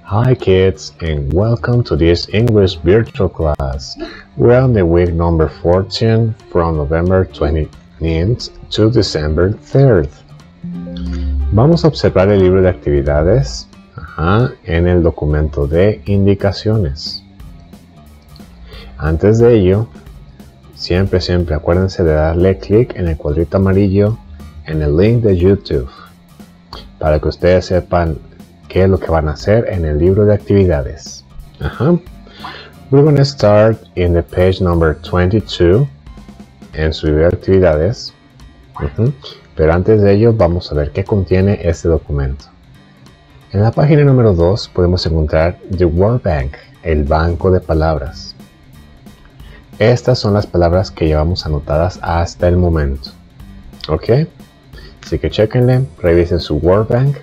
Hi kids, and welcome to this English virtual class. We're on the week number 14 from November 29th to December 3rd. Vamos a observar el libro de actividades en el documento de indicaciones. Antes de ello, siempre acuérdense de darle clic en el cuadrito amarillo en el link de YouTube para que ustedes sepan qué es lo que van a hacer en el libro de actividades. We're going to start in the page number 22 en su libro de actividades. Pero antes de ello vamos a ver qué contiene este documento. En la página número 2 podemos encontrar The Word Bank, el banco de palabras. Estas son las palabras que llevamos anotadas hasta el momento. ¿Ok? Así que chequenle, revisen su Word Bank.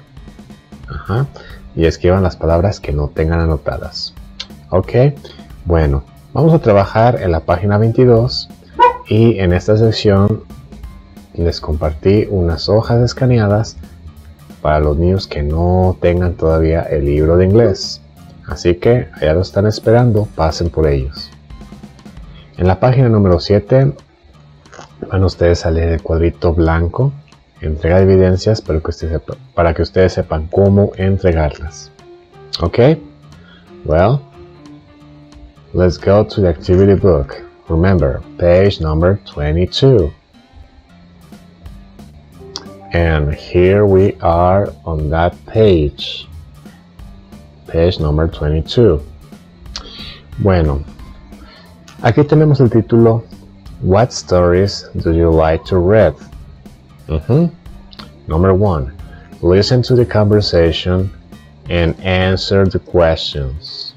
Y escriban las palabras que no tengan anotadas. Ok, bueno, vamos a trabajar en la página 22 y en esta sección les compartí unas hojas escaneadas para los niños que no tengan todavía el libro de inglés. Así que allá lo están esperando, pasen por ellos. En la página número 7 van ustedes a leer el cuadrito blanco. Entrega de evidencias para que ustedes sepan cómo entregarlas. Ok? Well, let's go to the activity book. Remember, page number 22. And here we are on that page. Page number 22. Bueno, aquí tenemos el título What stories do you like to read? Number 1, listen to the conversation and answer the questions.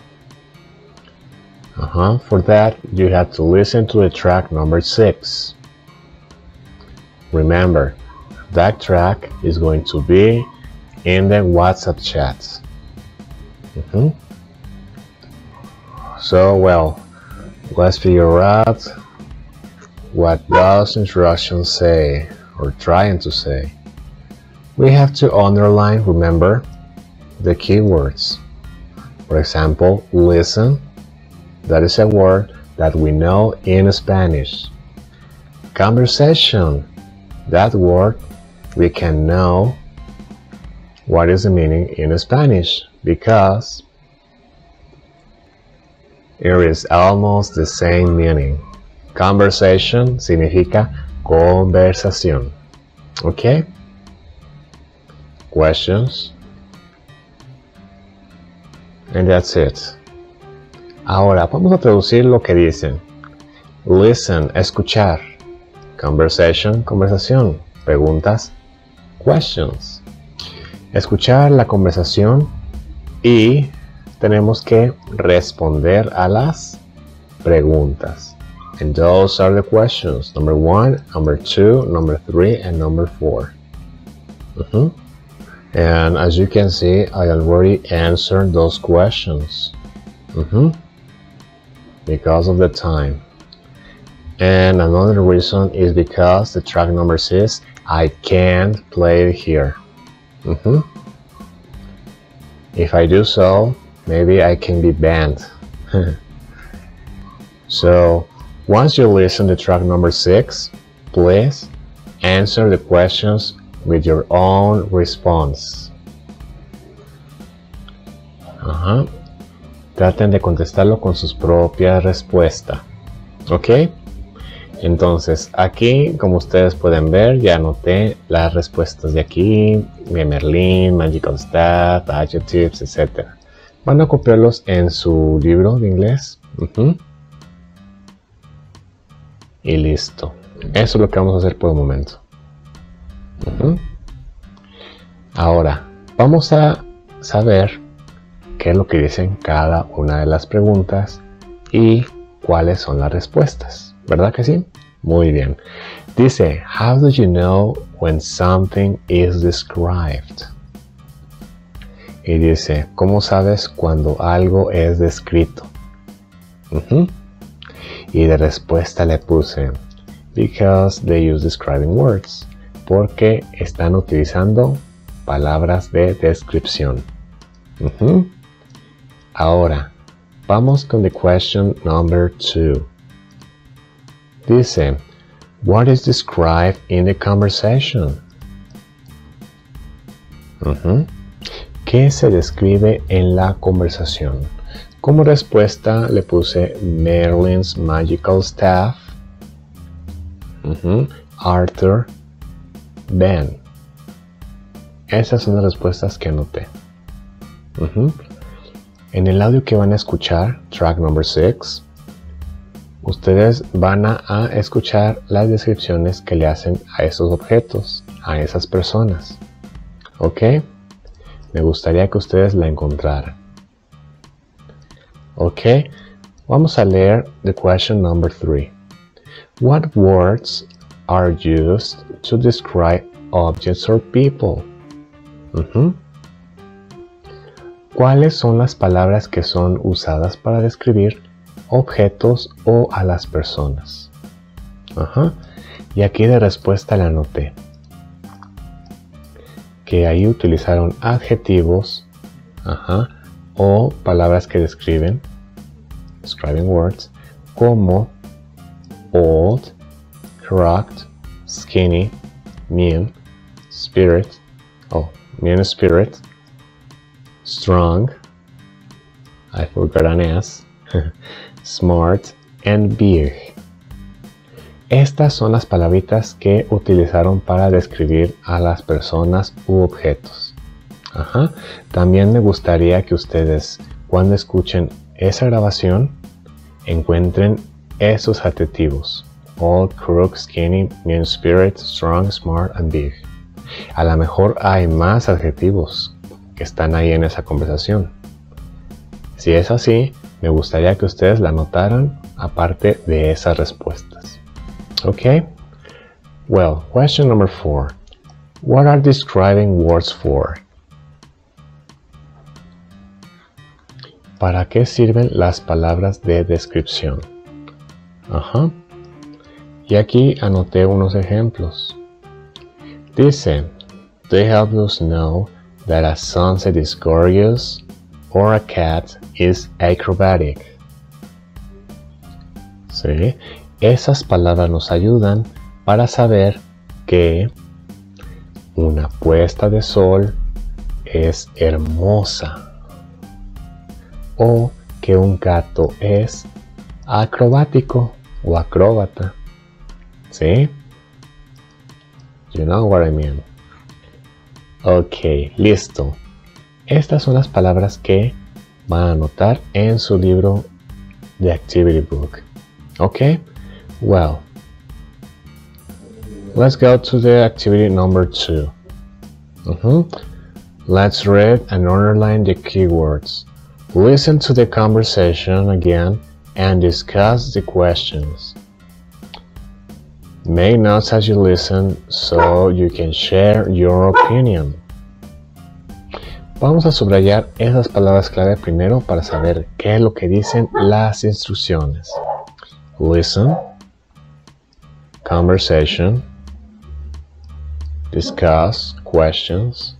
For that, you have to listen to the track number 6. Remember, that track is going to be in the WhatsApp chat. So, well, let's figure out what those instructions say. Or trying to say. We have to underline, remember, the keywords. For example, listen. That is a word that we know in Spanish. Conversation. That word we can know what is the meaning in Spanish because it is almost the same meaning. Conversation significa conversación. Ok. Questions. And that's it. Ahora vamos a traducir lo que dicen. Listen, escuchar. Conversation, conversación. Preguntas, questions. Escuchar la conversación y tenemos que responder a las preguntas. And those are the questions. Number 1, number 2, number 3, and number 4. And as you can see, I already answered those questions. Because of the time. And another reason is because the track number 6, I can't play it here. If I do so, maybe I can be banned. So, once you listen to track number 6, please answer the questions with your own response. Traten de contestarlo con sus propias respuestas. ¿Ok? Entonces, aquí, como ustedes pueden ver, ya anoté las respuestas de aquí, de Merlin, Magical Stat, Adjectives, etc. Van a copiarlos en su libro de inglés. Y listo. Eso es lo que vamos a hacer por el momento. Ahora, vamos a saber qué es lo que dicen cada una de las preguntas y cuáles son las respuestas. ¿Verdad que sí? Muy bien. Dice, how do you know when something is described? Y dice, ¿cómo sabes cuando algo es descrito? Y de respuesta le puse because they use describing words, porque están utilizando palabras de descripción. Ahora, vamos con the question number 2. Dice, what is described in the conversation? ¿Qué se describe en la conversación? Como respuesta le puse Merlin's magical staff, Arthur, Ben. Esas son las respuestas que anoté. En el audio que van a escuchar, track number 6, ustedes van a escuchar las descripciones que le hacen a esos objetos, a esas personas. ¿Ok? Me gustaría que ustedes la encontraran. ¿Ok? Vamos a leer the question number 3. What words are used to describe objects or people? ¿Cuáles son las palabras que son usadas para describir objetos o a las personas? Y aquí de respuesta le anoté que ahí utilizaron adjetivos o palabras que describen, describing words, como old, cracked, skinny, mean, spirit, mean spirit, strong, I forgot an S, smart, and big. Estas son las palabritas que utilizaron para describir a las personas u objetos. También me gustaría que ustedes, cuando escuchen esa grabación, encuentren esos adjetivos. Old, crook, skinny, mean spirit, strong, smart, and big. A lo mejor hay más adjetivos que están ahí en esa conversación. Si es así, me gustaría que ustedes la anotaran aparte de esas respuestas. Okay? Well, question number 4. What are describing words for? ¿Para qué sirven las palabras de descripción? Y aquí anoté unos ejemplos. Dice, they help us know that a sunset is gorgeous or a cat is acrobatic. ¿Sí? Esas palabras nos ayudan para saber que una puesta de sol es hermosa o que un gato es acrobático o acróbata. ¿Sí? You know what I mean. Ok, listo. Estas son las palabras que van a anotar en su libro de Activity Book. Ok? Well, let's go to the activity number 2. Let's read and underline the keywords. Listen to the conversation again and discuss the questions. Make notes as you listen so you can share your opinion. Vamos a subrayar esas palabras clave primero para saber qué es lo que dicen las instrucciones. Listen, conversation, discuss, questions,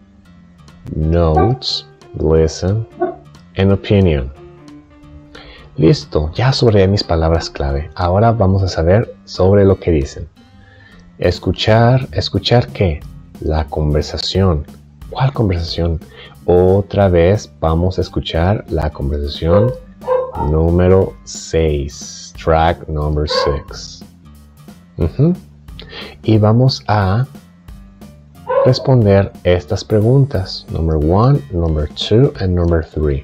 notes, listen, and opinion. Listo, ya subrayé mis palabras clave. Ahora vamos a saber sobre lo que dicen. Escuchar, ¿escuchar qué? La conversación. ¿Cuál conversación? Otra vez vamos a escuchar la conversación número 6. Track number 6. Y vamos a responder estas preguntas. Number 1, number 2, and number 3.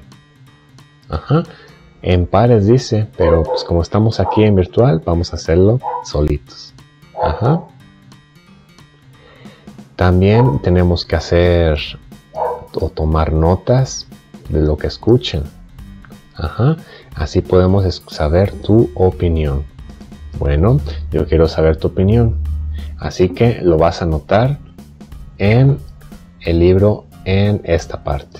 En pares dice, pero pues como estamos aquí en virtual, vamos a hacerlo solitos. También tenemos que hacer o tomar notas de lo que escuchen. Así podemos saber tu opinión. Bueno, yo quiero saber tu opinión. Así que lo vas a anotar en el libro en esta parte.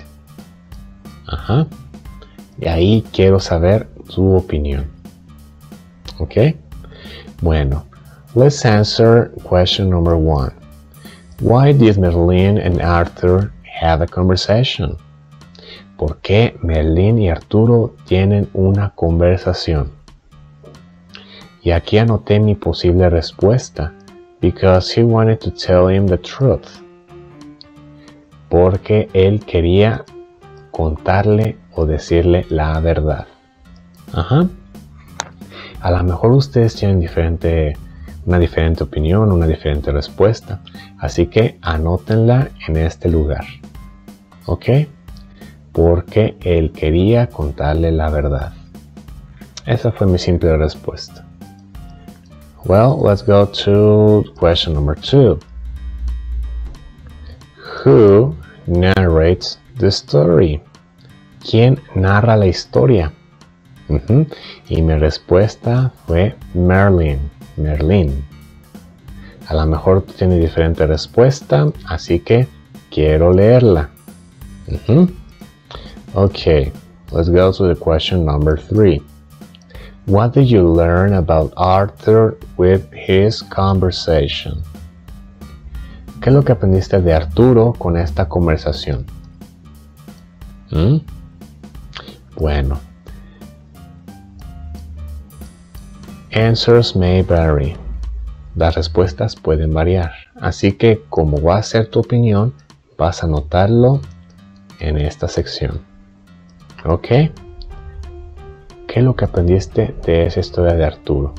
Y ahí quiero saber tu opinión. ¿Ok? Bueno, let's answer question number 1. Why did Merlin and Arthur have a conversation? ¿Por qué Merlín y Arturo tienen una conversación? Y aquí anoté mi posible respuesta. Because he wanted to tell him the truth. Porque él quería contarle o decirle la verdad. Ajá. A lo mejor ustedes tienen una diferente opinión, una diferente respuesta. Así que anótenla en este lugar. ¿Ok? Porque él quería contarle la verdad. Esa fue mi simple respuesta. Well, let's go to question number 2. Who narrates the story? ¿Quién narra la historia? Y mi respuesta fue Merlin. A lo mejor tú tienes diferente respuesta, así que quiero leerla. Okay, let's go to the question number 3. What did you learn about Arthur with his conversation? ¿Qué es lo que aprendiste de Arturo con esta conversación? Bueno. Answers may vary. Las respuestas pueden variar. Así que como va a ser tu opinión, vas a anotarlo en esta sección. ¿Ok? ¿Qué es lo que aprendiste de esa historia de Arturo?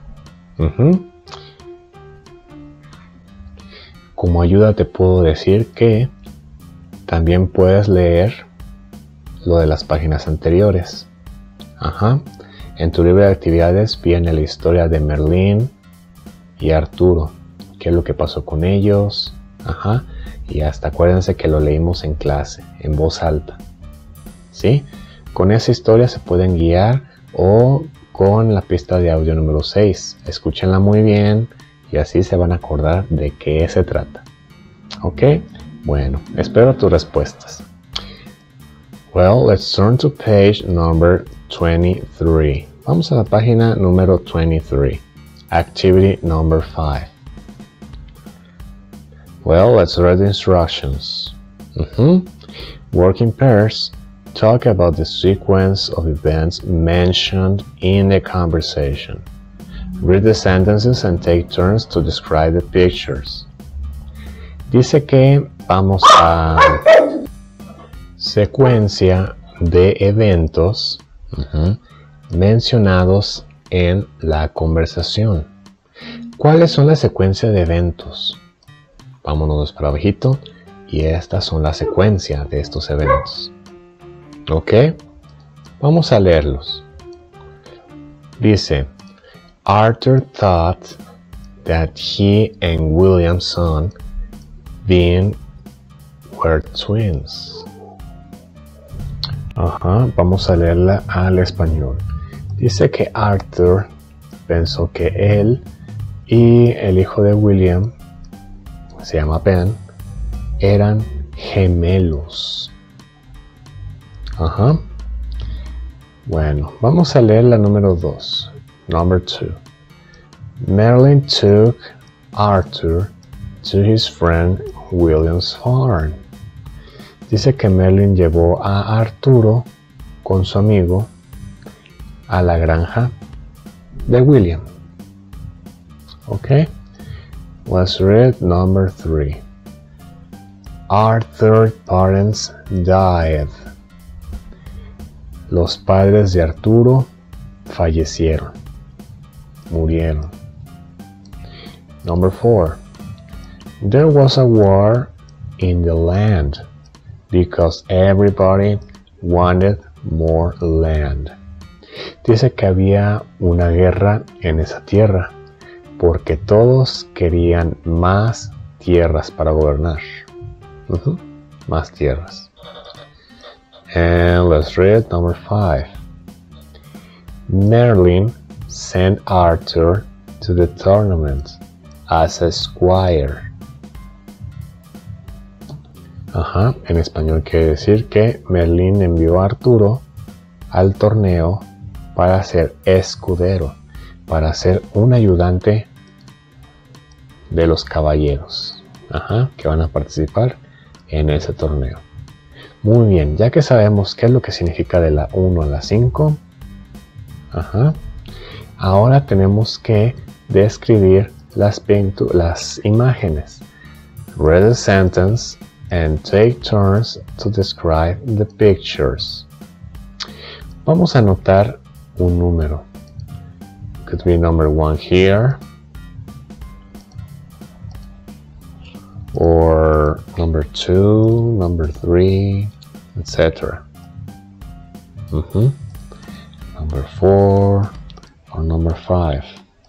Como ayuda te puedo decir que también puedes leer lo de las páginas anteriores. En tu libro de actividades viene la historia de Merlín y Arturo. ¿Qué es lo que pasó con ellos? Y hasta acuérdense que lo leímos en clase, en voz alta. ¿Sí? Con esa historia se pueden guiar o con la pista de audio número 6. Escúchenla muy bien y así se van a acordar de qué se trata. ¿Ok? Bueno, espero tus respuestas. Well, let's turn to page number 23. Vamos a la página número 23. Activity number 5. Well, let's read the instructions. Work in pairs. Talk about the sequence of events mentioned in the conversation. Read the sentences and take turns to describe the pictures. Dice que vamos a secuencia de eventos mencionados en la conversación. ¿Cuáles son las secuencias de eventos? Vámonos para abajito y estas son la secuencia de estos eventos. ¿Ok? Vamos a leerlos. Dice, Arthur thought that he and William's son being were twins. Vamos a leerla al español. Dice que Arthur pensó que él y el hijo de William, se llama Ben, eran gemelos. Bueno, vamos a leer la número 2. Number 2. Merlin took Arthur to his friend William's farm. Dice que Merlin llevó a Arturo con su amigo a la granja de William. Okay, let's read number 3. Arthur's parents died. Los padres de Arturo fallecieron, murieron. Number 4. There was a war in the land because everybody wanted more land. Dice que había una guerra en esa tierra porque todos querían más tierras para gobernar. Más tierras. And let's read number 5. Merlin sent Arthur to the tournament as a squire. En español quiere decir que Merlin envió a Arturo al torneo para ser escudero, para ser un ayudante de los caballeros que van a participar en ese torneo. Muy bien, ya que sabemos qué es lo que significa de la 1 a la 5, ahora tenemos que describir las imágenes. Read the sentence and take turns to describe the pictures. Vamos a anotar un número. Could be number 1 here, or number 2, number 3, etc. Number 4 or number 5.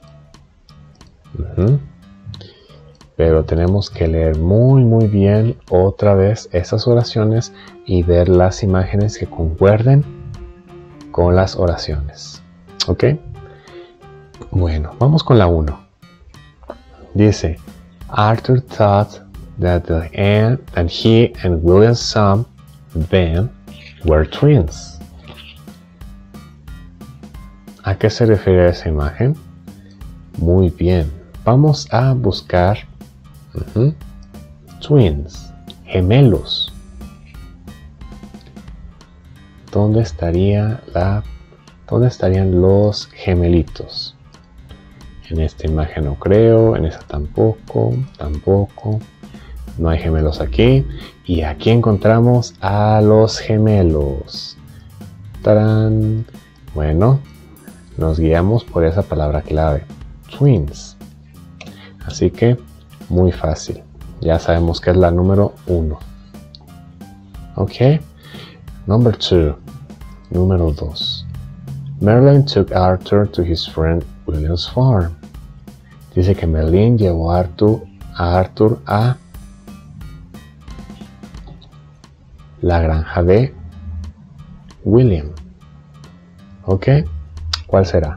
Pero tenemos que leer muy bien otra vez esas oraciones y ver las imágenes que concuerden con las oraciones. ¿Ok? Bueno, vamos con la 1. Dice, Arthur thought that he and William's son, Ben, were twins. ¿A qué se refiere esa imagen? Muy bien. Vamos a buscar twins, gemelos. ¿Dónde estarían los gemelitos? En esta imagen no creo, en esta tampoco. No hay gemelos aquí. Y aquí encontramos a los gemelos. ¡Tarán! Bueno, nos guiamos por esa palabra clave, twins. Así que, muy fácil. Ya sabemos que es la número 1. Ok. Number 2. Número 2. Merlin took Arthur to his friend William's farm. Dice que Merlin llevó a Arthur a la granja de William. ¿Ok? ¿Cuál será?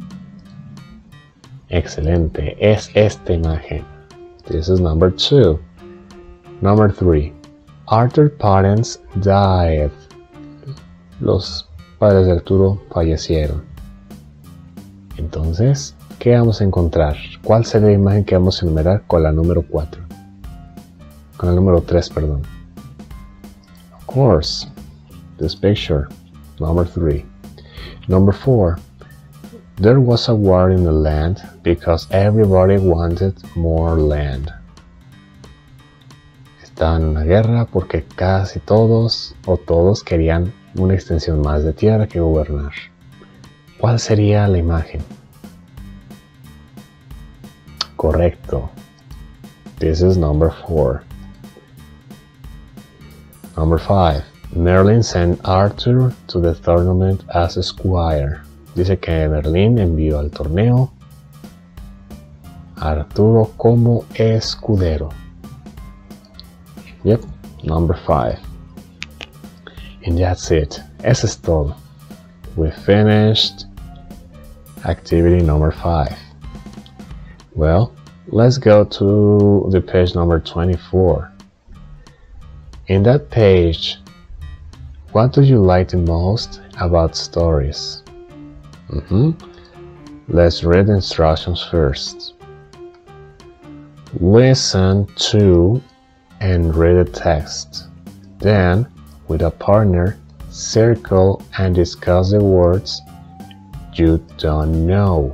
Excelente. Es esta imagen. This is number 2. Number 3. Arthur's parents died. Los padres de Arturo fallecieron. Entonces, ¿qué vamos a encontrar? ¿Cuál será la imagen que vamos a enumerar con la número 4? Con la número 3, perdón. Of course, this picture, number 3. Number 4. There was a war in the land because everybody wanted more land. Estaban en una guerra porque casi todos querían una extensión más de tierra que gobernar. ¿Cuál sería la imagen? Correcto. This is number 4. Number 5. Merlin sent Arthur to the tournament as a squire. Dice que Merlin envió al torneo a Arturo como escudero. Yep, number 5. And that's it. Eso es todo. We finished activity number 5. Well, let's go to the page number 24. In that page, what do you like the most about stories? Let's read the instructions first. Listen to and read the text. Then, with a partner, circle and discuss the words you don't know.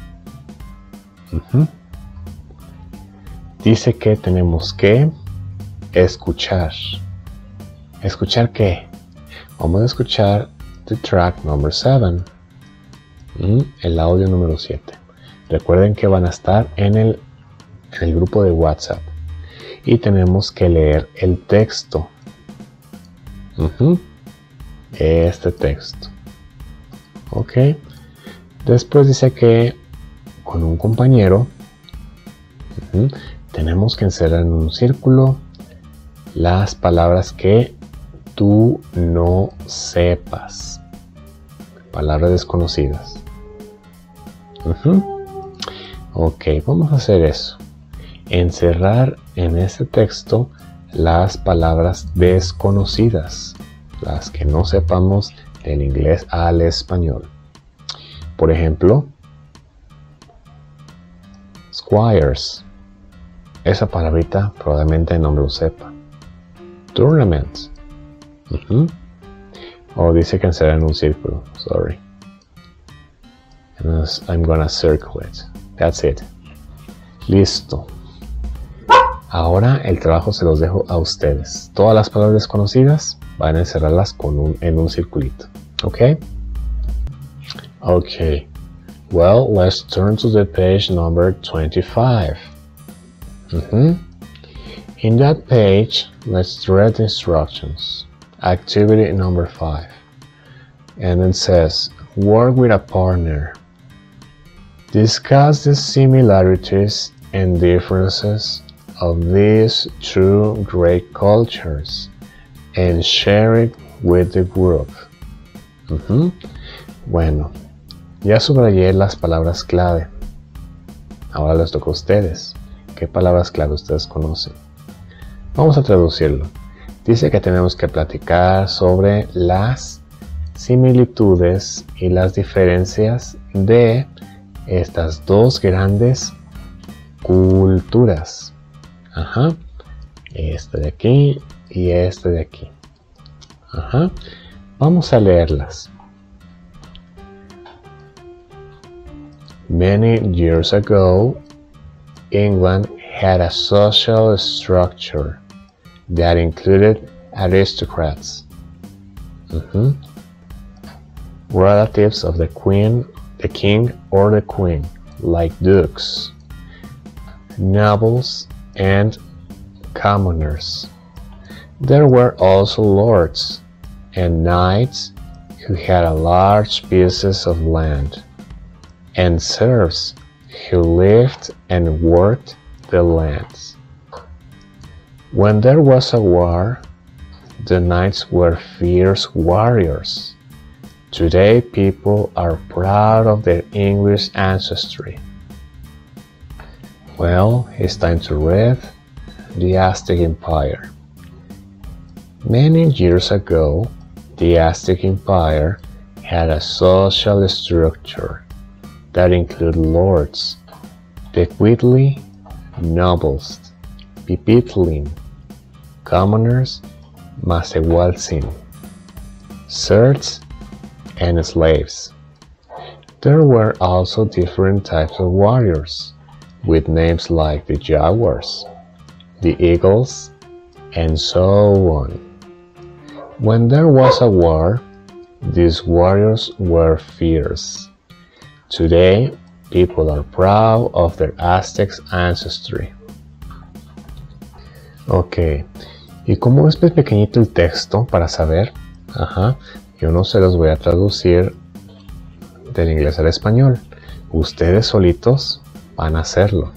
Dice que tenemos que escuchar. ¿Escuchar qué? Vamos a escuchar the track number 7. El audio número 7. Recuerden que van a estar en el grupo de WhatsApp. Y tenemos que leer el texto. Este texto. Ok. Después dice que con un compañero tenemos que encerrar en un círculo las palabras que tú no sepas. Palabras desconocidas. Ok, vamos a hacer eso. Encerrar en ese texto las palabras desconocidas, las que no sepamos del inglés al español. Por ejemplo, squires. Esa palabrita probablemente no me lo sepa. Tournament. O dice que será en un círculo. Sorry. And I'm gonna circle it. That's it. Listo. Ahora el trabajo se los dejo a ustedes. Todas las palabras desconocidas van a encerrarlas en un circulito. Okay? Okay. Well, let's turn to the page number 25. In that page, let's read the instructions. Activity number 5. And it says, work with a partner. Discuss the similarities and differences of these two great cultures and share it with the group. Bueno, ya subrayé las palabras clave. Ahora les toca a ustedes. ¿Qué palabras clave ustedes conocen? Vamos a traducirlo. Dice que tenemos que platicar sobre las similitudes y las diferencias de estas dos grandes culturas. Este de aquí y este de aquí. Vamos a leerlas. Many years ago, England had a social structure that included aristocrats, relatives of the king or the queen, like dukes, nobles, and commoners. There were also lords and knights who had large pieces of land, and serfs who lived and worked the lands. When there was a war, the knights were fierce warriors. Today, people are proud of their English ancestry. Well, it's time to read the Aztec Empire. Many years ago, the Aztec Empire had a social structure that included lords, bequeatli, nobles, pipitlin, commoners, masehualtzin, serfs, and slaves. There were also different types of warriors, with names like the jaguars, the eagles, and so on. When there was a war, these warriors were fierce. Today, people are proud of their Aztec ancestry. Ok, y como es pequeñito el texto para saber, yo no se los voy a traducir del inglés al español. Ustedes solitos van a hacerlo.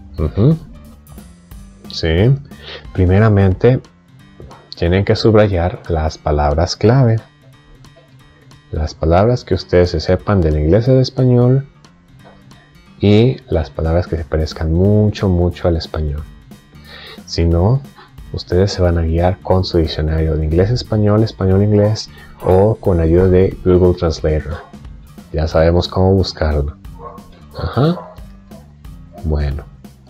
Sí, primeramente tienen que subrayar las palabras clave. Las palabras que ustedes se sepan del inglés al español y las palabras que se parezcan mucho al español. Si no, ustedes se van a guiar con su diccionario de inglés-español, español-inglés o con ayuda de Google Translator. Ya sabemos cómo buscarlo. Bueno,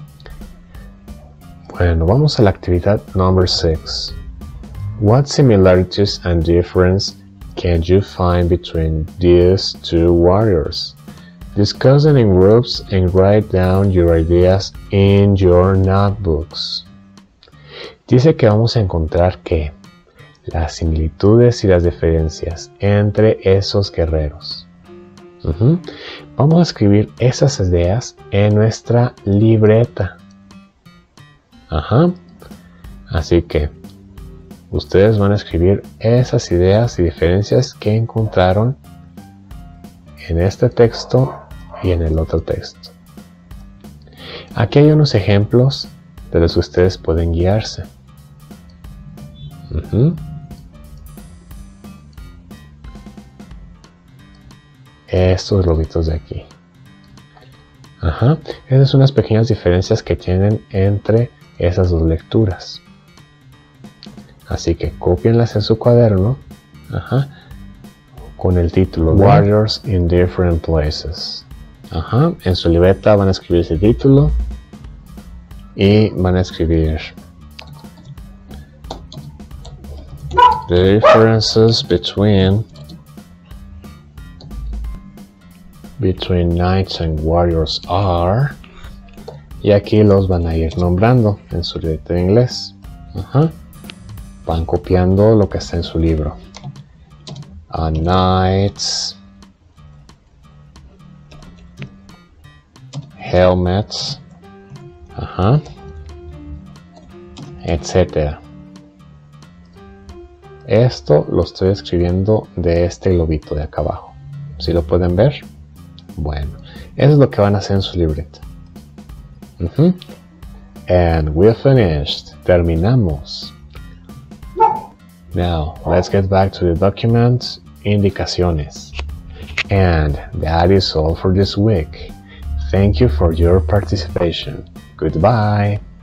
vamos a la actividad number 6. What similarities and difference can you find between these two warriors? Discuss them in groups and write down your ideas in your notebooks. Dice que vamos a encontrar que las similitudes y las diferencias entre esos guerreros. Vamos a escribir esas ideas en nuestra libreta. Así que ustedes van a escribir esas ideas y diferencias que encontraron en este texto y en el otro texto. Aquí hay unos ejemplos de los que ustedes pueden guiarse. Estos lobitos de aquí. Esas son las pequeñas diferencias que tienen entre esas dos lecturas. Así que cópienlas en su cuaderno con el título Warriors in Different Places. En su libreta van a escribir ese título y van a escribir The differences between knights and warriors are, y aquí los van a ir nombrando en su libreta de inglés. Van copiando lo que está en su libro. Knights, helmets, etcétera. Esto lo estoy escribiendo de este globito de acá abajo. ¿Sí lo pueden ver? Bueno, eso es lo que van a hacer en su libreta. And we're finished. Terminamos. Now, let's get back to the document, indicaciones. And that is all for this week. Thank you for your participation. Goodbye.